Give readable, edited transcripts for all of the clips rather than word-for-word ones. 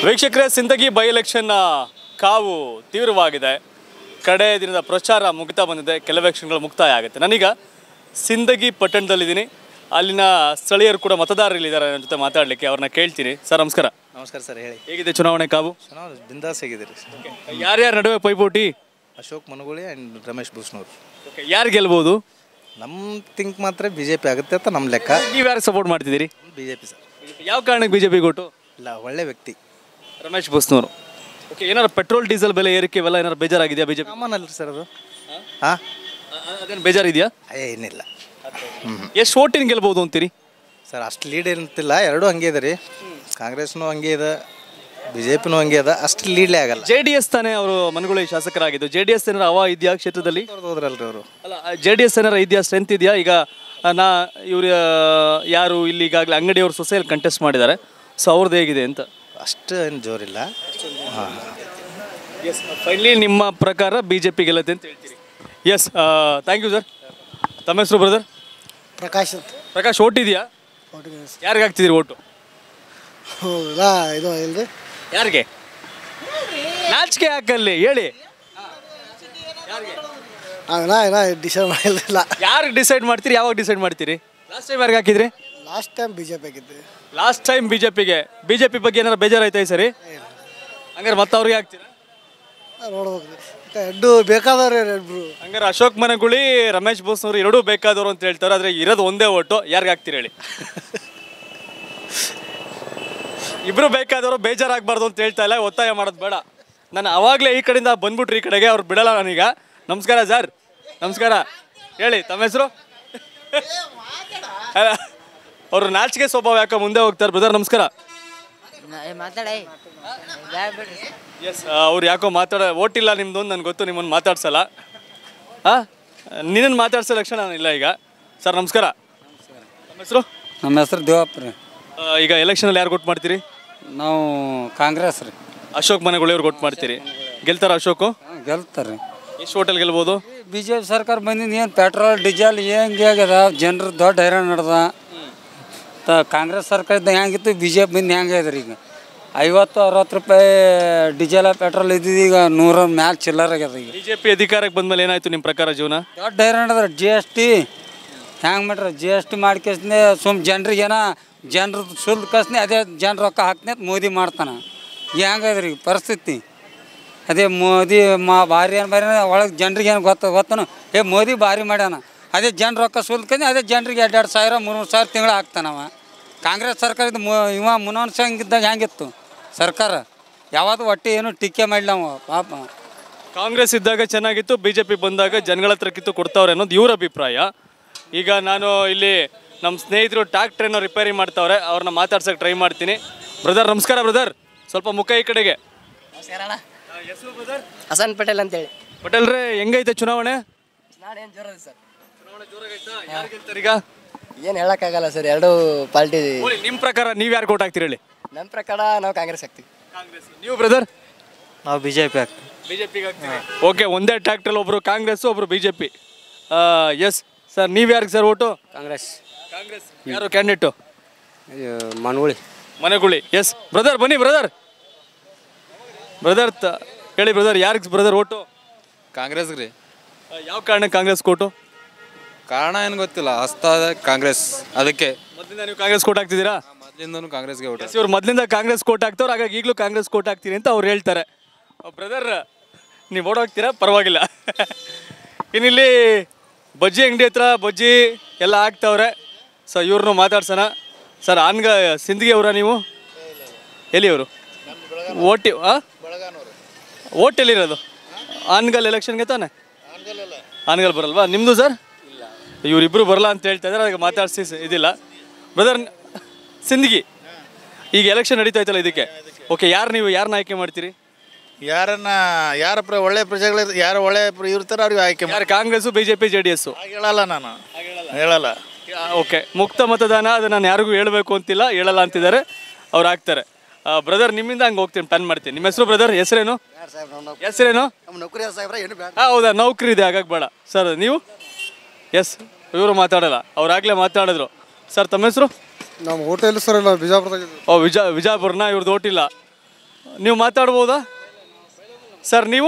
ವೀಕ್ಷಕರೇ, Sindagi by election ಕಾವು ತೀವ್ರವಾಗಿದೆ. ಕಡೆ ದಿನದ ಪ್ರಚಾರ ಮುಗಿತಾ ಬಂದಿದೆ. ಕೆಲವೇ ಕ್ಷಣಗಳು ಮುಕ್ತಾಯ ಆಗುತ್ತೆ. ನಾನೀಗ ಸಿಂದಗಿ ಪಟ್ಟಣದಲ್ಲಿದ್ದೀನಿ. ಅಲ್ಲಿನ ಸ್ಥಳೀಯರು ಕೂಡ ಮತದಾರರಿದ್ದಾರೆ. ನನ್ನ ಜೊತೆ ಮಾತಾಡಲಿಕ್ಕೆ ಅವ್ರನ್ನ ಕೇಳ್ತೀನಿ. ಸರ್ ನಮಸ್ಕಾರ. ನಮಸ್ಕಾರ ಸರ್, ಹೇಳಿ. ಹೇಗಿದೆ ಚುನಾವಣೆ ಕಾವು? ಚುನಾವಣೆ ಬಿಂದಾಸ್ ಹೇಗಿದ್ದೀರಿ? ಯಾರ್ಯಾರ ನಡುವೆ ಪೈಪೋಟಿ? ಅಶೋಕ್ ಮನಗುಳಿ ಆ್ಯಂಡ್ ರಮೇಶ್ ಬೂಸ್ನೂರು. ಯಾರು ಗೆಲ್ಬೋದು? ನಮ್ಮ ಥಿಂಕ್ ಮಾತ್ರ ಬಿ ಜೆ ಪಿ ಆಗುತ್ತೆ ಅಂತ ನಮ್ಮ ಲೆಕ್ಕ. ನೀವು ಯಾರು ಸಪೋರ್ಟ್ ಮಾಡ್ತಿದ್ದೀರಿ? B J P sir. ಯಾವ ಕಾರಣಕ್ಕೆ BJP ಕೊಟ್ಟು? ಇಲ್ಲ, ಒಳ್ಳೆ ವ್ಯಕ್ತಿ ರಮೇಶ್ ಬೂಸ್ನೂರು. ಓಕೆ, ಏನಾರು ಪೆಟ್ರೋಲ್ ಡೀಸೆಲ್ ಬೆಲೆ ಏರಿಕೆ ಇವೆಲ್ಲ ಏನಾರು ಬೇಜಾರಾಗಿದೆಯಾ BJP? ಕಾಮನ್ ಅಲ್ಲ ಸರ್ ಅದು. ಹಾಂ, ಅದೇನು ಬೇಜಾರಿದೆಯಾ? ಏನಿಲ್ಲ. ಎಷ್ಟು ಓಟಿನ ಗೆಲ್ಬೋದು ಅಂತೀರಿ ಸರ್? ಅಷ್ಟು ಲೀಡ್ ಏನಂತಿಲ್ಲ, ಎರಡೂ ಹಂಗೆ ಇದೆ ರೀ. ಕಾಂಗ್ರೆಸ್ನೂ ಹಂಗೆ ಇದೆ, ಬಿ ಜೆ ಪಿನೂ ಹಂಗೆ ಇದೆ. ಅಷ್ಟು ಲೀಡ್ಲೇ ಆಗಲ್ಲ. JDS ತಾನೇ ಅವರು ಮನಗುಳಿ ಶಾಸಕರಾಗಿದ್ದು. JDS ಏನಾರ ಹವಾ ಇದೆಯಾ ಕ್ಷೇತ್ರದಲ್ಲಿ? ಹೋದ್ರಲ್ರಿ ಅವರು. ಅಲ್ಲ, JDS ಏನಾರ ಇದೆಯಾ, ಸ್ಟ್ರೆಂತ್ ಇದೆಯಾ? ಈಗ ಇವ್ರು ಯಾರು ಇಲ್ಲಿ ಈಗಾಗಲೇ ಅಂಗಡಿಯವರು ಸೊಸೈಯಲ್ಲಿ ಕಂಟೆಸ್ಟ್ ಮಾಡಿದ್ದಾರೆ. ಸೊ ಅವ್ರದ್ದು ಹೇಗಿದೆ ಅಂತ? ಅಷ್ಟು ಏನು ಜೋರಿಲ್ಲ. ಹಾಂ, ಫೈನಲಿ ನಿಮ್ಮ ಪ್ರಕಾರ BJP ಗೆಲ್ಲುತ್ತೆ ಅಂತ ಹೇಳ್ತೀರಿ? Yes, thank you sir. ತಮ್ಮ ಹೆಸರು ಬ್ರದರ್? ಪ್ರಕಾಶ್. ಪ್ರಕಾಶ್, ಓಟ್ ಇದೆಯಾ? ಯಾರಿಗೆ ಹಾಕ್ತಿದ್ದೀರಿ ಓಟು? ಇದು ಇಲ್ರಿ. ಯಾರಿಗೆ? ನಾಚಿಕೆ ಹಾಕಲ್ಲಿ ಹೇಳಿ. ಡಿಸೈಡ್ ಮಾಡಿಲ್ಲ. ಯಾರಿಗೆ ಡಿಸೈಡ್ ಮಾಡ್ತೀರಿ? ಯಾವಾಗ ಡಿಸೈಡ್ ಮಾಡ್ತೀರಿ? ಲಾಸ್ಟ್ ಟೈಮ್ ಯಾರಿಗೆ ಹಾಕಿದ್ರಿ? ಲಾಸ್ಟ್ ಟೈಮ್ BJP ಆಗಿದ್ದು. ಲಾಸ್ಟ್ ಟೈಮ್ BJPಗೆ. BJP ಬಗ್ಗೆ ಏನಾರು ಬೇಜಾರಾಯ್ತಾ ಈ ಸರಿ? ಹಂಗಾರೆ ಮತ್ತೆ ಅವ್ರಿಗೆ ಹಾಕ್ತೀರಾ? ನೋಡ್ಬೇಕು, ಎರಡು ಬೇಕಾದವ್ರೆ ಇಬ್ರು. ಹಂಗಾರೆ ಅಶೋಕ್ ಮನಗುಳಿ, ರಮೇಶ್ ಬೂಸ್ನೂರು ಎರಡೂ ಬೇಕಾದವರು ಅಂತ ಹೇಳ್ತಾರೆ. ಆದರೆ ಇರೋದು ಒಂದೇ ಓಟು. ಯಾರಿಗೆ ಹಾಕ್ತೀರಿ ಹೇಳಿ? ಇಬ್ರು ಬೇಕಾದವರು, ಬೇಜಾರಾಗಬಾರ್ದು ಅಂತ ಹೇಳ್ತಾ ಇಲ್ಲ, ಒತ್ತಾಯ ಮಾಡೋದು ಬೇಡ. ನಾನು ಅವಾಗಲೇ ಈ ಕಡೆಯಿಂದ ಬಂದ್ಬಿಟ್ರಿ ಈ ಕಡೆಗೆ, ಅವ್ರು ಬಿಡಲ್ಲ ನಾನೀಗ. ನಮಸ್ಕಾರ ಸರ್. ನಮಸ್ಕಾರ. ಹೇಳಿ, ತಮ್ಮ ಹೆಸರು? ಅಲ್ಲ, ಅವರು ನಾಚಿಕೆ ಸ್ವಭಾವ ಯಾಕೆ ಮುಂದೆ ಹೋಗ್ತಾರೆ. ಬ್ರದರ್ ನಮಸ್ಕಾರ. ಎಸ್, ಅವ್ರು ಯಾಕೋ ಓಟಿಲ್ಲ ನಿಮ್ದು ಅಂತ ನನಗೆ ಗೊತ್ತು. ನಿಮ್ಮನ್ನು ಮಾತಾಡ್ಸಲ್ಲ. ನಿನ್ನನ್ನು ಮಾತಾಡ್ಸೋ ಲಕ್ಷಣ ಇಲ್ಲ ಈಗ. ಸರ್ ನಮಸ್ಕಾರ. ನಮ್ಮ ಹೆಸರು? ನಮ್ಮ ಹೆಸರು ದೇವಪ್ಪ ರೀ. ಈಗ ಎಲೆಕ್ಷನಲ್ಲಿ ಯಾರು ಕೊಟ್ಟು ಮಾಡ್ತೀರಿ? ನಾವು ಕಾಂಗ್ರೆಸ್ ರೀ. ಅಶೋಕ್ ಮನಗುಳಿ ಅವ್ರು ಕೊಟ್ಟು ಮಾಡ್ತೀರಿ. ಗೆಲ್ತಾರ ಅಶೋಕು? ಗೆಲ್ತಾರೆ. ಎಷ್ಟು ಹೋಟೆಲ್ ಗೆಲ್ಬೋದು? BJP ಸರ್ಕಾರ ಬಂದಿದ್ದು ಏನು ಪೆಟ್ರೋಲ್ ಡೀಸೆಲ್ ಹೆಂಗೆ ಆಗ್ಯದ, ಜನರು ದೊಡ್ಡ ಹೈರಾಣ ನಡೆದ. ಕಾಂಗ್ರೆಸ್ ಸರ್ಕಾರ ಇದ್ದಾಗ ಹೆಂಗಿತ್ತು, BJP ಬಂದು ಹೆಂಗೆ ಇದ್ರಿ ಈಗ 50-60 ರೂಪಾಯಿ ಡೀಸೆಲ್ ಪೆಟ್ರೋಲ್ ಇದ್ದಿದ್ದು ಈಗ 100 ಮ್ಯಾಲೆ ಚಿಲ್ಲರ್ ಆಗ್ಯದ. ಈಗ BJP ಅಧಿಕಾರಕ್ಕೆ ಬಂದ್ಮೇಲೆ ಏನಾಯ್ತು ನಿಮ್ಮ ಪ್ರಕಾರ ಜೀವನ? ದೊಡ್ಡ ಹೈರಾಣ ಅದ. GST ಹೆಂಗೆ ಮಾಡ್ರಿ? GST ಮಾಡ್ಕೇಸ್ನೆ ಜನರಿಗೇನ ಜನರದ್ದು ಸುಲ್ದ ಕಸ್ನೆ ಅದೇ ಜನರು ರೊಕ್ಕ ಹಾಕ್ನೆ ಮೋದಿ ಮಾಡ್ತಾನೆ. ಹೆಂಗದ್ರಿ ಈಗ ಪರಿಸ್ಥಿತಿ? ಅದೇ ಮೋದಿ ಭಾರಿ ಏನು ಭಾರಿ ಒಳಗೆ ಜನರಿಗೆ ಏನು ಗೊತ್ತನು, ಮೋದಿ ಭಾರಿ ಮಾಡ್ಯಾನ. ಅದೇ ಜನರು ರೊಕ್ಕ ಸುಲ್ಕಂದು ಅದೇ ಜನರಿಗೆ 2-2 ಸಾವಿರ 3-3 ಸಾವಿರ ತಿಂಗಳು ಹಾಕ್ತಾನವ. ಕಾಂಗ್ರೆಸ್ ಸರ್ಕಾರದ ಮುನೋನ್ ಸಂಗಿದ್ದಾಗ ಹೆಂಗಿತ್ತು ಸರ್ಕಾರ? ಯಾವುದು ಒಟ್ಟು ಏನು ಟೀಕೆ ಮಾಡಲವ ಪಾಪ. ಕಾಂಗ್ರೆಸ್ ಇದ್ದಾಗ ಚೆನ್ನಾಗಿತ್ತು, BJP ಬಂದಾಗ ಜನಗಳ ಹತ್ರ ಕಿತ್ತು ಕೊಡ್ತಾವ್ರೆ ಅನ್ನೋದು ಇವ್ರ ಅಭಿಪ್ರಾಯ. ಈಗ ನಾನು ಇಲ್ಲಿ ನಮ್ಮ ಸ್ನೇಹಿತರು ಟ್ಯಾಕ್ಟ್ರ್ ಏನೋ ರಿಪೇರಿ ಮಾಡ್ತಾವ್ರೆ, ಅವ್ರನ್ನ ಮಾತಾಡ್ಸೋಕೆ ಟ್ರೈ ಮಾಡ್ತೀನಿ. ಬ್ರದರ್ ನಮಸ್ಕಾರ. ಬ್ರದರ್ ಸ್ವಲ್ಪ ಮುಖ ಈ ಕಡೆಗೆ. ಹೆಸರು ಬ್ರದರ್? ಹಸನ್ ಪಟೇಲ್ ಅಂತೇಳಿ. ಪಟೇಲ್ ರೇ, ಹೆಂಗೈತೆ ಚುನಾವಣೆ? ಏನು ಜೋರದ ಸರ್? ಚುನಾವಣೆ ಜೋರಾಗೈತಾ? ಯಾರು ಗೆಲ್ತಾರೆ ಈಗ? ಏನು ಹೇಳೋಕ್ಕಾಗಲ್ಲ ಸರ್, ಎರಡು ಪಾರ್ಟಿ. ನಿಮ್ಮ ಪ್ರಕಾರ ನೀವು ಯಾರು ಕೊಟ್ಟು ಹಾಕ್ತೀರಿ ಹೇಳಿ? ನಮ್ಮ ಪ್ರಕಾರ ನಾವು ಕಾಂಗ್ರೆಸ್ ಹಾಕ್ತೀವಿ. ಕಾಂಗ್ರೆಸ್. ನೀವು ಬ್ರದರ್? ನಾವು BJP ಆಗ್ತೀವಿ. BJPಗೆ ಹಾಕ್ತೀವಿ. ಓಕೆ, ಒಂದೇ ಟ್ಯಾಕ್ಟ್ರಲ್ಲಿ ಒಬ್ಬರು ಕಾಂಗ್ರೆಸ್, ಒಬ್ಬರು BJP. ಎಸ್ ಸರ್, ನೀವು ಯಾರಿಗೆ ಸರ್ ಓಟು? ಕಾಂಗ್ರೆಸ್. ಕಾಂಗ್ರೆಸ್. ಯಾರು candidate? Managuli. Managuli. Yes brother, ಬನ್ನಿ ಬ್ರದರ್. ಬ್ರದರ್ ಹೇಳಿ ಬ್ರದರ್, ಯಾರಿಗೆ ಬ್ರದರ್ ಓಟು? ಕಾಂಗ್ರೆಸ್ಗೆ ರೀ. ಯಾವ ಕಾರಣಕ್ಕೆ ಕಾಂಗ್ರೆಸ್ ಕೊಟ್ಟು? ಕಾರಣ ಏನು ಗೊತ್ತಿಲ್ಲ, ಹಸ್ತ ಕಾಂಗ್ರೆಸ್ ಅದಕ್ಕೆ. ಮೊದಲಿಂದ ನೀವು ಕಾಂಗ್ರೆಸ್ ಕೋಟ್ ಹಾಕ್ತಿದ್ದೀರಾ? ಮೊದಲಿಂದನೂ ಕಾಂಗ್ರೆಸ್ಗೆ ಓಟ್. ಇವ್ರು ಮೊದಲಿಂದ ಕಾಂಗ್ರೆಸ್ ಕೋಟ್ ಹಾಕ್ತವ್ರು, ಹಾಗಾಗಿ ಈಗಲೂ ಕಾಂಗ್ರೆಸ್ ಕೋಟ್ ಹಾಕ್ತೀನಿ ಅಂತ ಅವ್ರು ಹೇಳ್ತಾರೆ. ಬ್ರದರ್ ನೀವು ಓಡ್ ಹೋಗ್ತೀರಾ? ಪರವಾಗಿಲ್ಲ. ಇನ್ನಿಲ್ಲಿ ಬಜ್ಜಿ ಅಂಗಡಿ ಹತ್ರ ಬಜ್ಜಿ ಎಲ್ಲ ಹಾಕ್ತವ್ರೆ. ಸೊ ಇವ್ರನ್ನೂ ಮಾತಾಡ್ಸೋಣ. ಸರ್ ಸಿಂದಗಿ ಅವರ ನೀವು? ಎಲ್ಲಿ ಅವರು? ಓಟ್ ಎಲ್ಲಿರೋದು? ಆನ್ಗಲ್ ಎಲೆಕ್ಷನ್ಗೆ ತಾನೆ? ಆನ್ಗಲ್ ಬರಲ್ವಾ ನಿಮ್ಮದು ಸರ್? ಇವರಿಬ್ಬರು ಬರಲ್ಲ ಅಂತ ಹೇಳ್ತಾ ಇದ್ದಾರೆ, ಅದಕ್ಕೆ ಮಾತಾಡಿಸಿ ಇದಿಲ್ಲ. ಬ್ರದರ್ ಸಿಂದಗಿ ಈಗ ಎಲೆಕ್ಷನ್ ನಡೀತಾ ಇತ್ತಲ್ಲ, ಇದಕ್ಕೆ ಓಕೆ, ನೀವು ಯಾರನ್ನ ಆಯ್ಕೆ ಮಾಡ್ತೀರಿ? ಯಾರ ಒಳ್ಳೆ ಪ್ರಜೆಗಳು ಯಾರು ಒಳ್ಳೆ ಇರ್ತಾರೆ ಅವ್ರಿಗೆ ಆಯ್ಕೆ ಯಾರು? Congress, BJP, JDS? ಹೇಳಲ್ಲ, ನಾನು ಹೇಳಲ್ಲ. ಓಕೆ, ಮುಕ್ತ ಮತದಾನ, ಅದು ನಾನು ಯಾರಿಗೂ ಹೇಳಬೇಕು ಅಂತಿಲ್ಲ, ಹೇಳಲ್ಲ ಅಂತಿದ್ದಾರೆ, ಅವ್ರು ಹಾಕ್ತಾರೆ. ಬ್ರದರ್ ನಿಮ್ಮಿಂದ ಹಂಗೆ ಹೋಗ್ತೀನಿ, ಪ್ಲಾನ್ ಮಾಡ್ತೀನಿ. ನಿಮ್ಮ ಹೆಸರು ಬ್ರದರ್? ಹೆಸರೇನು? ಹೌದಾ, ನೌಕರಿ ಇದೆ ಹಾಗಾಗಿ ಬೇಡ. ಸರ್ ನೀವು? ಎಸ್, ಇವರು ಮಾತಾಡಲ್ಲ, ಅವ್ರಾಗಲೇ ಮಾತಾಡಿದ್ರು. ಸರ್ ತಮ್ಮ ಹೆಸರು? ನಮ್ಮ ಹೋಟೆಲ್ ಸರ್ ಇಲ್ಲ ಬಿಜಾಪುರದಾಗ. ಓ ವಿಜಾಪುರನ? ಇವ್ರದ್ದು ಓಟಿಲ್ಲ. ನೀವು ಮಾತಾಡ್ಬೋದಾ ಸರ್? ನೀವು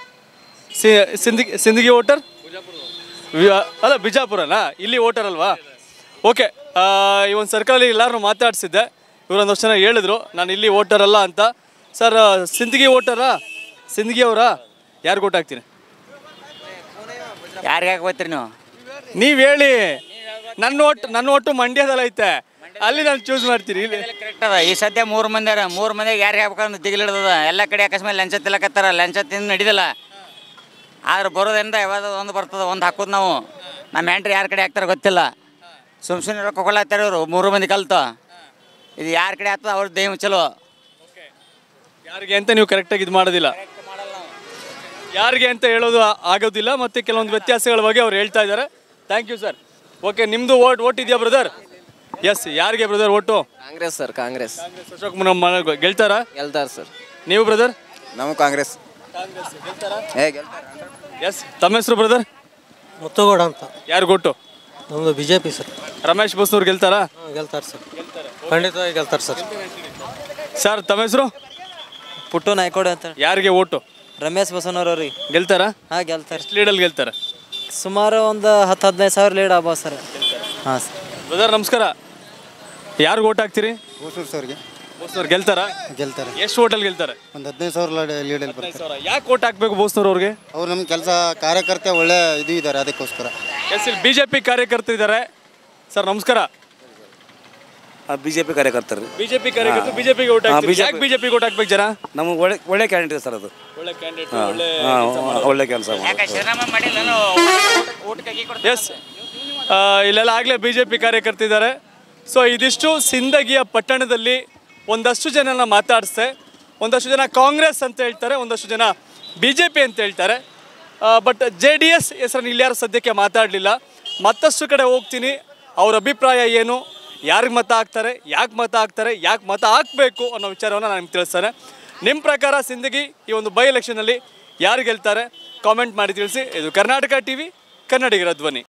ಸಿಂದಗಿ ವೋಟರ್? ಅಲ್ಲ, ಬಿಜಾಪುರನಾ? ಇಲ್ಲಿ ವೋಟರ್ ಅಲ್ವಾ? ಓಕೆ. ಈ ಒಂದು ಸರ್ಕಲಲ್ಲಿ ಎಲ್ಲರೂ ಮಾತಾಡಿಸಿದ್ದೆ. ಇವರೊಂದಷ್ಟು ಜನ ಹೇಳಿದ್ರು ನಾನು ಇಲ್ಲಿ ವೋಟರ್ ಅಲ್ಲ ಅಂತ. ಸರ್, ಸಿಂದಗಿ ವೋಟರಾ? ಸಿಂದಗಿ ಅವರಾ? ಯಾರು ಓಟ್ ಹಾಕ್ತೀನಿ? ಯಾರಿಗೆ ಹಾಕ್ಬೋತ್ರಿ ನೀವು? ನೀವು ಹೇಳಿ. ನನ್ನ ಒಟ್ಟು ಮಂಡ್ಯದಲ್ಲಿ ಐತೆ, ಅಲ್ಲಿ ನಾನು ಚೂಸ್ ಮಾಡ್ತೀನಿ. ಇಲ್ಲಿ ಕರೆಕ್ಟ್ ಅದ. ಈ ಸದ್ಯ 3 ಮಂದಿ ಅರ, 3 ಮಂದಿಗೆ ಯಾರಿಗೆ ಹಾಕ್ಬೇಕಂದ್ರೆ ದಿಗಿಲಿಡ್ದದ. ಎಲ್ಲ ಕಡೆ ಅಕಸ್ಮಾತ್ ಲಂಚ ತಿಲ್ಲಕತ್ತಾರ, ಲಂಚ ತಿಂದು ನಡಿದಿಲ್ಲ. ಆದ್ರೆ ಬರೋದ್ರಿಂದ ಯಾವ್ದು ಒಂದು ಬರ್ತದೆ, ಒಂದು ಹಾಕೋದು ನಾವು. ನಮ್ಮ ಹೆಂಡ್ರಿ ಯಾರ ಕಡೆ ಹಾಕ್ತಾರೆ ಗೊತ್ತಿಲ್ಲ. ಸುಮ್ಮನೆ ರೊಕ್ಕ ಕೊಡ್ಲಾತ್ತಾರ ಇವರು 3 ಮಂದಿ ಕಲ್ತು. ಇದು ಯಾರ ಕಡೆ ಆಗ್ತದೆ ಅವ್ರ ದೈವ ಚಲೋ. ಯಾರಿಗೆ ಅಂತ ನೀವು ಕರೆಕ್ಟಾಗಿ ಇದು ಮಾಡೋದಿಲ್ಲ, ಯಾರಿಗೆ ಅಂತ ಹೇಳೋದು ಆಗೋದಿಲ್ಲ. ಮತ್ತು ಕೆಲವೊಂದು ವ್ಯತ್ಯಾಸಗಳ ಬಗ್ಗೆ ಅವ್ರು ಹೇಳ್ತಾ ಇದ್ದಾರೆ. Thank you sir. ಓಕೆ, ನಿಮ್ಮದು ಓಟ್ ಇದೆಯಾ ಬ್ರದರ್? ಎಸ್. ಯಾರಿಗೆ brother vote? Congress sir, Congress. Ashok ಗೆಲ್ತಾರಾ? ಗೆಲ್ತಾರೆ ಸರ್. ನೀವು ಬ್ರದರ್? ನಾವು ಕಾಂಗ್ರೆಸ್. ಎಸ್. ತಮ್ಮ ಹೆಸರು ಬ್ರದರ್? ಮುತ್ತುಗೌಡ ಅಂತ. ಯಾರು ಓಟು? ನಮ್ಮದು B J P sir. Ramesh ಬಸ್ನವ್ರು ಗೆಲ್ತಾರಾ? ಗೆಲ್ತಾರೆ ಸರ್, ಖಂಡಿತವಾಗಿ ಗೆಲ್ತಾರೆ ಸರ್. ಸರ್, ತಮ್ಮ ಹೆಸರು? ಪುಟ್ಟು ನಾಯ್ಕೋಡೆ ಅಂತ. ಯಾರಿಗೆ ಓಟು? ರಮೇಶ್ ಬಸವನವ್ರಿಗೆ. ಗೆಲ್ತಾರಾ? ಹಾಂ, ಗೆಲ್ತಾರೆ. ಎಷ್ಟು ಲೀಡಲ್ಲಿ ಗೆಲ್ತಾರೆ? ಸುಮಾರು ಒಂದು 10-15 ಸಾವಿರ ಲೀಡ್ ಆಗ್ಬೋದು ಸರ್. ಹಾಂ ಸರ್. ಬ್ರದರ್ ನಮಸ್ಕಾರ. ಯಾರಿಗೆ ಓಟ್ ಹಾಕ್ತೀರಿ? ಹೊಸೂರು ಸರ್ಗೆ. ಬೋಸ್ನವ್ರು ಗೆಲ್ತಾರಾ? ಗೆಲ್ತಾರೆ. ಎಷ್ಟು ಓಟಲ್ಲಿ ಗೆಲ್ತಾರೆ? ಒಂದು 15,000 ಲೀಡಲ್ಲಿ ಬರ್ತಾರೆ. ಯಾಕೆ ಓಟ್ ಹಾಕ್ಬೇಕು ಬೋಸ್ನವ್ರು ಅವ್ರಿಗೆ? ಅವ್ರು ನಮ್ಮ ಕೆಲಸ ಕಾರ್ಯಕರ್ತೆ ಒಳ್ಳೆ ಇದು ಇದ್ದಾರೆ, ಅದಕ್ಕೋಸ್ಕರ. ಎಸ್. ಇಲ್ಲಿ BJP ಕಾರ್ಯಕರ್ತರು ಇದ್ದಾರೆ. ಸರ್ ನಮಸ್ಕಾರ. BJP ಕಾರ್ಯಕರ್ತರು. BJP ಕಾರ್ಯಕರ್ತರು BJPಗೆ ಓಟ್ ಹಾಕ್ತೀರಿ. ಯಾಕೆ BJPಗೆ ಓಟ್ ಹಾಕ್ಬೇಕು ಜನ? ನಮಗೆ ಒಳ್ಳೆ ಕ್ಯಾಂಡಿಡೇಟ್ ಸರ್ ಅದು. ಒಳ್ಳೆ ಕ್ಯಾಂಡಿಡೇಟ್, ಒಳ್ಳೆ ಕೆಲಸ. ಎಸ್. ಇಲ್ಲೆಲ್ಲ ಆಗಲೇ BJP ಕಾರ್ಯಕರ್ತಿದ್ದಾರೆ. ಸೊ ಇದಿಷ್ಟು ಸಿಂದಗಿಯ ಪಟ್ಟಣದಲ್ಲಿ ಒಂದಷ್ಟು ಜನನ ಮಾತಾಡಿಸ್ದೆ. ಒಂದಷ್ಟು ಜನ ಕಾಂಗ್ರೆಸ್ ಅಂತ ಹೇಳ್ತಾರೆ, ಒಂದಷ್ಟು ಜನ BJP ಅಂತ ಹೇಳ್ತಾರೆ. ಬಟ್ JDS ಹೆಸರನ್ನು ಇಲ್ಲಿ ಯಾರು ಸದ್ಯಕ್ಕೆ ಮಾತಾಡಲಿಲ್ಲ. ಮತ್ತಷ್ಟು ಕಡೆ ಹೋಗ್ತೀನಿ, ಅವ್ರ ಅಭಿಪ್ರಾಯ ಏನು, ಯಾರಿಗೆ ಮತ ಹಾಕ್ತಾರೆ, ಯಾಕೆ ಮತ ಹಾಕ್ತಾರೆ, ಯಾಕೆ ಮತ ಹಾಕಬೇಕು ಅನ್ನೋ ವಿಚಾರವನ್ನು ನಾನು ನಿಮ್ಗೆ ತಿಳಿಸ್ತಾನೆ. ನಿಮ್ಮ ಪ್ರಕಾರ ಸಿಂದಗಿ ಈ ಒಂದು ಬೈ ಎಲೆಕ್ಷನಲ್ಲಿ ಯಾರು ಗೆಲ್ತಾರೆ ಕಾಮೆಂಟ್ ಮಾಡಿ ತಿಳಿಸಿ. ಇದು ಕರ್ನಾಟಕ TV, ಕನ್ನಡಿಗರ ಧ್ವನಿ.